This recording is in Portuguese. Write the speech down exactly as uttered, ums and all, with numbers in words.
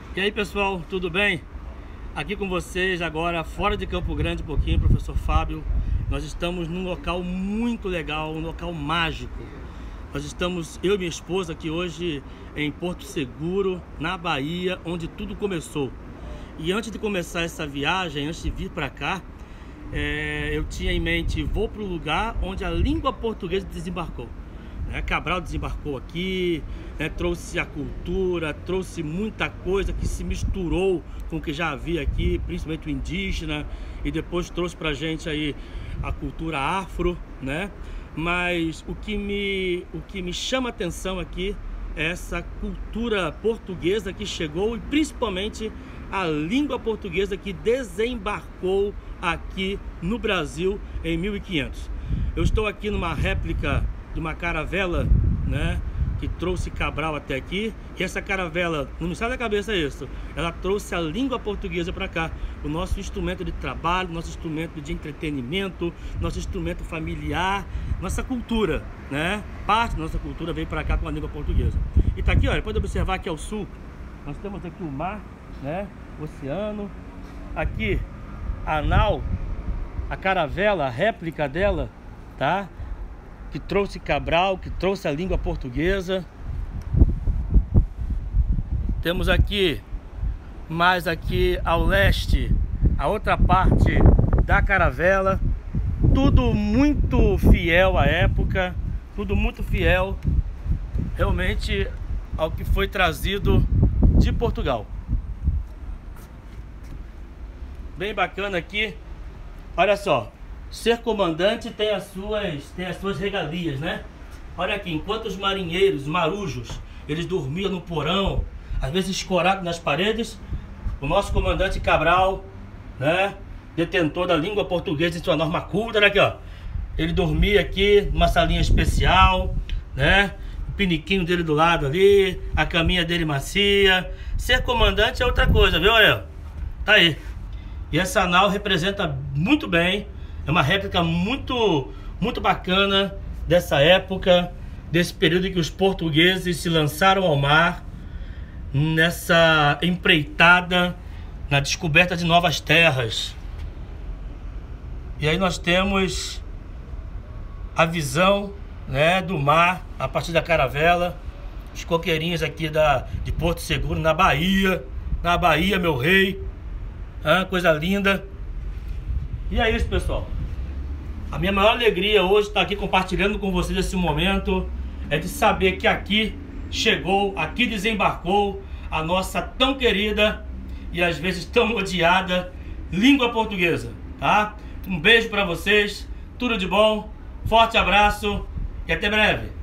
E aí pessoal, tudo bem? Aqui com vocês agora, fora de Campo Grande um pouquinho, professor Fábio. Nós estamos num local muito legal, um local mágico. Nós estamos, eu e minha esposa, aqui hoje em Porto Seguro, na Bahia, onde tudo começou. E antes de começar essa viagem, antes de vir para cá, é, eu tinha em mente, vou para o lugar onde a língua portuguesa desembarcou. É, Cabral desembarcou aqui, né, trouxe a cultura, trouxe muita coisa que se misturou com o que já havia aqui, principalmente o indígena, e depois trouxe pra gente aí a cultura afro, né? Mas o que me, o que me chama a atenção aqui é essa cultura portuguesa que chegou e principalmente a língua portuguesa que desembarcou aqui no Brasil em mil e quinhentos. Eu estou aqui numa réplica de uma caravela, né, que trouxe Cabral até aqui. E essa caravela, não me sai da cabeça isso, ela trouxe a língua portuguesa para cá, o nosso instrumento de trabalho, nosso instrumento de entretenimento, nosso instrumento familiar, nossa cultura, né? Parte da nossa cultura veio para cá com a língua portuguesa. E tá aqui, olha, pode observar que ao sul nós temos aqui o mar, né, o oceano, aqui a nau, a caravela, a réplica dela, tá? Que trouxe Cabral, que trouxe a língua portuguesa. Temos aqui, mais aqui ao leste, a outra parte da caravela. Tudo muito fiel à época, tudo muito fiel realmente ao que foi trazido de Portugal. Bem bacana aqui, olha só. Ser comandante tem as suas, tem as suas regalias, né? Olha aqui, enquanto os marinheiros, marujos, eles dormiam no porão, às vezes escorados nas paredes, o nosso comandante Cabral, né, detentor da língua portuguesa em sua norma culta, olha aqui, ó. Ele dormia aqui numa salinha especial, né? O piniquinho dele do lado ali, a caminha dele macia. Ser comandante é outra coisa, viu? Olha, tá aí. E essa nau representa muito bem. É uma réplica muito, muito bacana dessa época, desse período em que os portugueses se lançaram ao mar, nessa empreitada, na descoberta de novas terras. E aí nós temos a visão, né, do mar a partir da caravela, os coqueirinhos aqui da, de Porto Seguro, na Bahia, na Bahia, meu rei, ah, coisa linda. E é isso, pessoal. A minha maior alegria hoje estar aqui compartilhando com vocês esse momento é de saber que aqui chegou, aqui desembarcou a nossa tão querida e às vezes tão odiada língua portuguesa, tá? Um beijo para vocês, tudo de bom, forte abraço e até breve.